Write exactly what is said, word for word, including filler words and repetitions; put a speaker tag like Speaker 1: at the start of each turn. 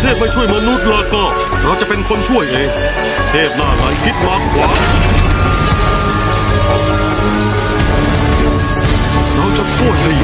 Speaker 1: พไม่ช่วยมนุษย์แล้วก็เราจะเป็นคนช่วยเองเทพหน้าไหนคิดมาขวาเราจะโค่นให้